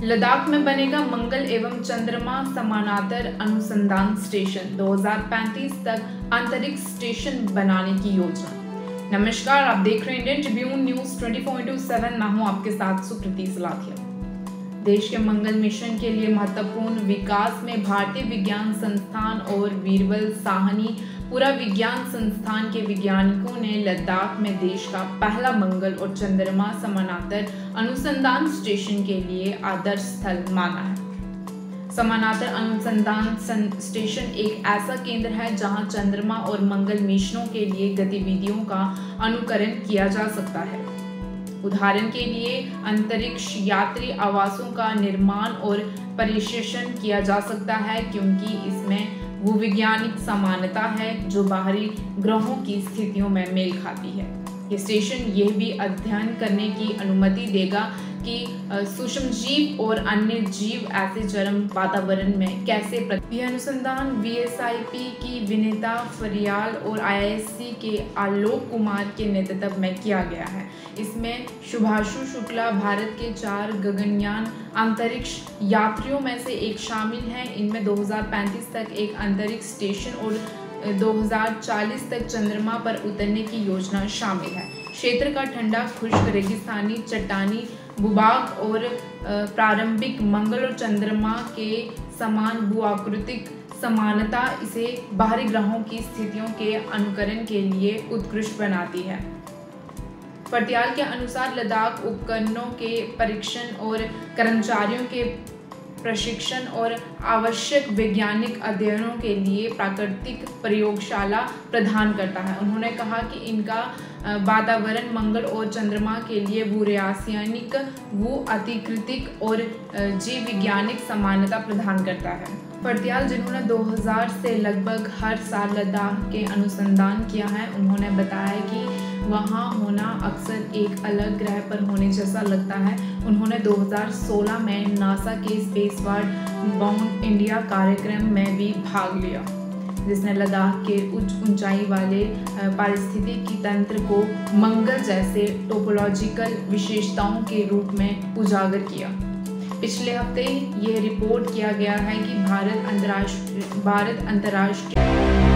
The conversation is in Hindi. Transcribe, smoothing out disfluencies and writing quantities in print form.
लद्दाख में बनेगा मंगल एवं चंद्रमा समानांतर अनुसंधान स्टेशन। 2035 तक अंतरिक्ष स्टेशन बनाने की योजना। नमस्कार, आप देख रहे हैं इंडियन ट्रिब्यून न्यूज 24/7। मैं हूं आपके साथ सुकृति सलाथिया। देश के मंगल मिशन के लिए महत्वपूर्ण विकास में भारतीय विज्ञान संस्थान और वीरबल साहनी पूरा विज्ञान संस्थान के वैज्ञानिकों ने लद्दाख में देश का पहला मंगल और चंद्रमा समानांतर अनुसंधान स्टेशन के लिए आदर्श स्थल माना है। समानांतर अनुसंधान स्टेशन एक ऐसा केंद्र है जहां चंद्रमा और मंगल मिशनों के लिए गतिविधियों का अनुकरण किया जा सकता है। उदाहरण के लिए अंतरिक्ष यात्री आवासों का निर्माण और परीक्षण किया जा सकता है, क्योंकि इसमें भूवैज्ञानिक समानता है जो बाहरी ग्रहों की स्थितियों में मेल खाती है। ये स्टेशन यह भी अध्ययन करने की अनुमति देगा कि सूक्ष्म जीव और अन्य जीव ऐसे चरम वातावरण में कैसे यह अनुसंधान वीएसआईपी की विनीता फरियाल और आईआईएससी के आलोक कुमार के नेतृत्व में किया गया है। इसमें शुभांशु शुक्ला भारत के 4 गगनयान अंतरिक्ष यात्रियों में से एक शामिल हैं। इनमें 2035 तक एक अंतरिक्ष स्टेशन और 2040 तक चंद्रमा पर उतरने की योजना शामिल है। क्षेत्र का ठंडा, खुश्क, रेगिस्तानी, चट्टानी भूभाग और प्रारंभिक मंगल और चंद्रमा के समान भूआकृतिक समानता इसे बाहरी ग्रहों की स्थितियों के अनुकरण के लिए उत्कृष्ट बनाती है। पटियाल के अनुसार लद्दाख उपकरणों के परीक्षण और कर्मचारियों के प्रशिक्षण और आवश्यक वैज्ञानिक अध्ययनों के लिए प्राकृतिक प्रयोगशाला प्रदान करता है। उन्होंने कहा कि इनका वातावरण मंगल और चंद्रमा के लिए भूरासायनिक, भू-अतिकृतिक और जीव वैज्ञानिक समानता प्रदान करता है। पटियाल, जिन्होंने 2000 से लगभग हर साल लद्दाख के अनुसंधान किया है, उन्होंने बताया कि वहाँ होना अक्सर एक अलग ग्रह पर होने जैसा लगता है। उन्होंने 2016 में नासा के स्पेसवर्ड बाउंड इंडिया कार्यक्रम में भी भाग लिया, जिसने लद्दाख के उच्च ऊंचाई वाले पारिस्थितिकी तंत्र को मंगल जैसे टोपोलॉजिकल विशेषताओं के रूप में उजागर किया। पिछले हफ्ते यह रिपोर्ट किया गया है कि भारत अंतर्राष्ट्रीय